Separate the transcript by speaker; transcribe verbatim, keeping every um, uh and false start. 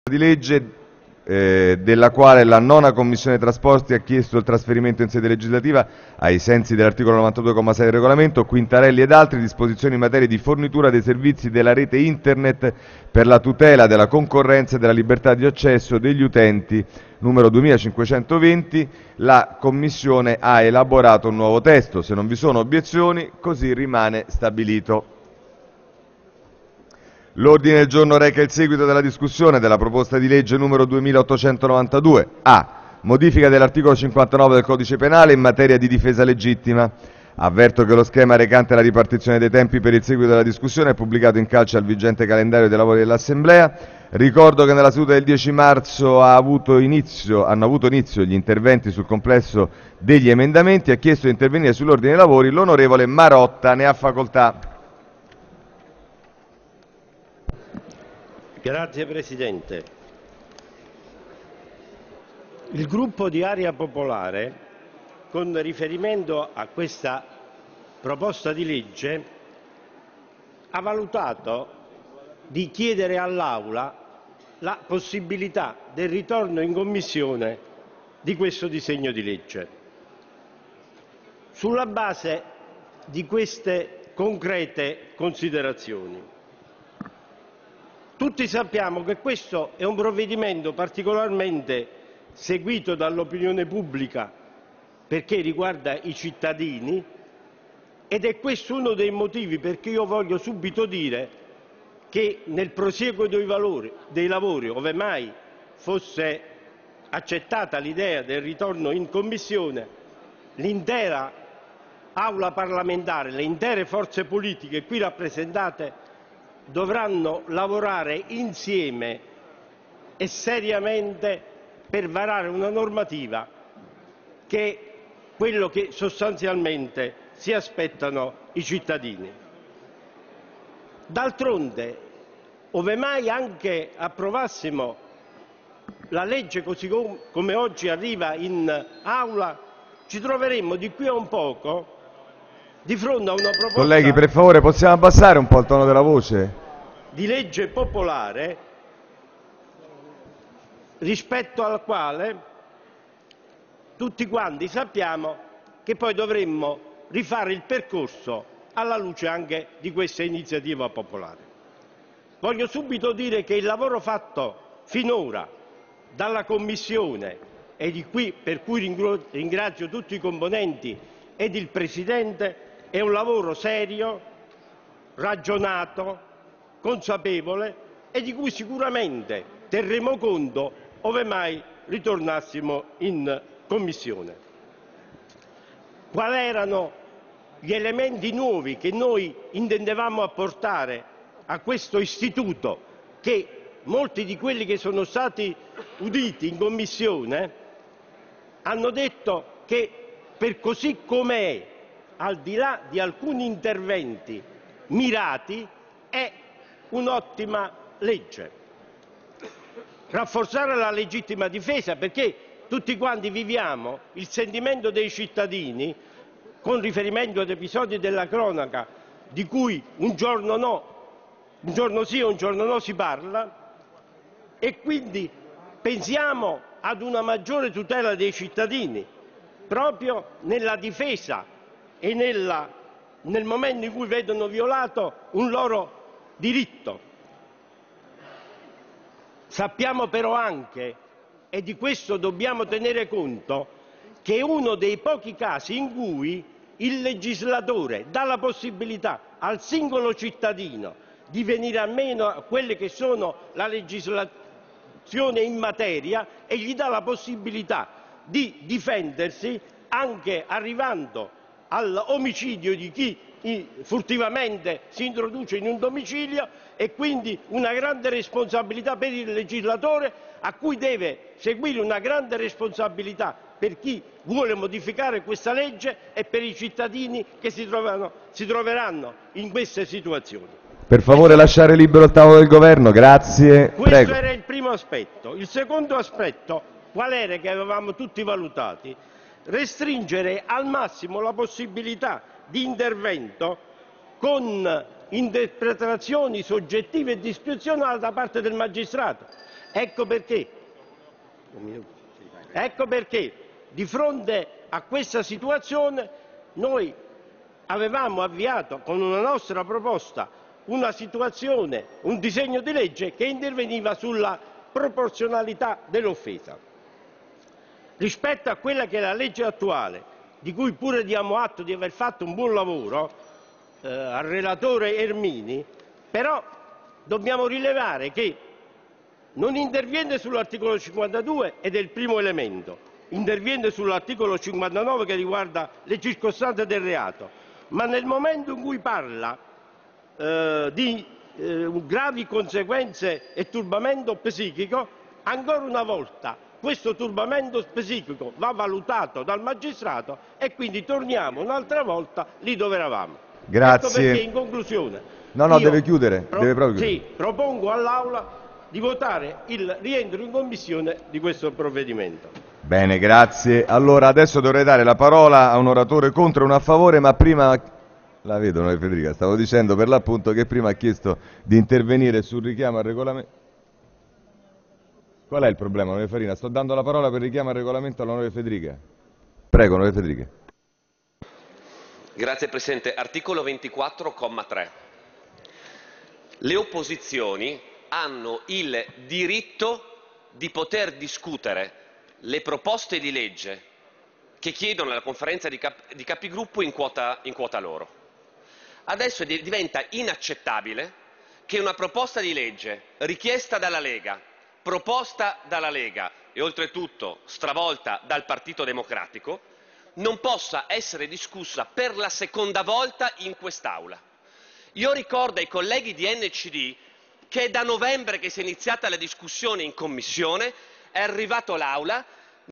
Speaker 1: di legge eh, della quale la nona Commissione Trasporti ha chiesto il trasferimento in sede legislativa, ai sensi dell'articolo novantadue comma sei del regolamento, Quintarelli ed altri, disposizioni in materia di fornitura dei servizi della rete internet per la tutela della concorrenza e della libertà di accesso degli utenti, numero duemilacinquecentoventi. La Commissione ha elaborato un nuovo testo. Se non vi sono obiezioni, così rimane stabilito. L'ordine del giorno reca il seguito della discussione della proposta di legge numero duemilaottocentonovantadue. A. Modifica dell'articolo cinquantanove del Codice Penale in materia di difesa legittima. Avverto che lo schema recante la ripartizione dei tempi per il seguito della discussione è pubblicato in calce al vigente calendario dei lavori dell'Assemblea. Ricordo che nella seduta del dieci marzo ha avuto inizio, hanno avuto inizio gli interventi sul complesso degli emendamenti. Ha chiesto di intervenire sull'ordine dei lavori l'onorevole Marotta. Ne ha facoltà.
Speaker 2: Grazie Presidente. Il gruppo di Area Popolare, con riferimento a questa proposta di legge, ha valutato di chiedere all'Aula la possibilità del ritorno in Commissione di questo disegno di legge. Sulla base di queste concrete considerazioni. Tutti sappiamo che questo è un provvedimento particolarmente seguito dall'opinione pubblica perché riguarda i cittadini ed è questo uno dei motivi perché io voglio subito dire che nel prosieguo dei, valori, dei lavori, ove mai fosse accettata l'idea del ritorno in Commissione, l'intera Aula parlamentare, le intere forze politiche qui rappresentate dovranno lavorare insieme e seriamente per varare una normativa che è quello che sostanzialmente si aspettano i cittadini. D'altronde, ove mai anche approvassimo la legge così come oggi arriva in Aula, ci troveremmo di qui a un poco di fronte a una proposta...
Speaker 1: Colleghi, per favore, possiamo abbassare un po' il tono della voce?
Speaker 2: ...di legge popolare rispetto al quale tutti quanti sappiamo che poi dovremmo rifare il percorso alla luce anche di questa iniziativa popolare. Voglio subito dire che il lavoro fatto finora dalla Commissione, e di qui per cui ringrazio tutti i componenti ed il Presidente, è un lavoro serio, ragionato, consapevole e di cui sicuramente terremo conto ove mai ritornassimo in Commissione. Quali erano gli elementi nuovi che noi intendevamo apportare a questo istituto che molti di quelli che sono stati uditi in Commissione hanno detto che per così com'è, al di là di alcuni interventi mirati, è un'ottima legge. Rafforzare la legittima difesa, perché tutti quanti viviamo il sentimento dei cittadini con riferimento ad episodi della cronaca di cui un giorno no, un giorno sì e un giorno no si parla, e quindi pensiamo ad una maggiore tutela dei cittadini proprio nella difesa e nella, nel momento in cui vedono violato un loro diritto. Sappiamo però anche, e di questo dobbiamo tenere conto, che è uno dei pochi casi in cui il legislatore dà la possibilità al singolo cittadino di venire a meno a quelle che sono la legislazione in materia e gli dà la possibilità di difendersi anche arrivando all'omicidio di chi furtivamente si introduce in un domicilio, e quindi una grande responsabilità per il legislatore, a cui deve seguire una grande responsabilità per chi vuole modificare questa legge e per i cittadini che si, trovano, si troveranno in queste situazioni.
Speaker 1: Per favore lasciare libero il tavolo del Governo, grazie.
Speaker 2: Questo
Speaker 1: Prego.
Speaker 2: Era il primo aspetto. Il secondo aspetto, qual era che avevamo tutti valutati? Restringere al massimo la possibilità di intervento con interpretazioni soggettive e discrezionali da parte del magistrato, Ecco perché, ecco perché di fronte a questa situazione noi avevamo avviato con una nostra proposta una situazione, un disegno di legge che interveniva sulla proporzionalità dell'offesa. Rispetto a quella che è la legge attuale, di cui pure diamo atto di aver fatto un buon lavoro eh, al relatore Ermini, però dobbiamo rilevare che non interviene sull'articolo cinquantadue ed è il primo elemento, interviene sull'articolo cinquantanove che riguarda le circostanze del reato, ma nel momento in cui parla eh, di eh, gravi conseguenze e turbamento psichico, ancora una volta questo turbamento psichico va valutato dal magistrato e quindi torniamo un'altra volta lì dove eravamo.
Speaker 1: Grazie.
Speaker 2: Ecco perché in conclusione
Speaker 1: No, no,
Speaker 2: io
Speaker 1: deve chiudere,
Speaker 2: pro-
Speaker 1: deve proprio chiudere.
Speaker 2: Sì, propongo all'Aula di votare il rientro in Commissione di questo provvedimento.
Speaker 1: Bene, grazie. Allora, adesso dovrei dare la parola a un oratore contro e uno a favore, ma prima... La vedo, onorevole Federica, stavo dicendo per l'appunto che prima ha chiesto di intervenire sul richiamo al regolamento. Qual è il problema, onorevole Farina? Sto dando la parola per richiamo al regolamento all'onorevole Federica. Prego, onorevole Federica.
Speaker 3: Grazie Presidente. Articolo ventiquattro, comma tre. Le opposizioni hanno il diritto di poter discutere le proposte di legge che chiedono alla conferenza di, cap di capigruppo in quota, in quota loro. Adesso diventa inaccettabile che una proposta di legge richiesta dalla Lega, proposta dalla Lega e oltretutto stravolta dal Partito Democratico non possa essere discussa per la seconda volta in quest'Aula. Io ricordo ai colleghi di N C D che è da novembre che si è iniziata la discussione in Commissione, è arrivato l'Aula,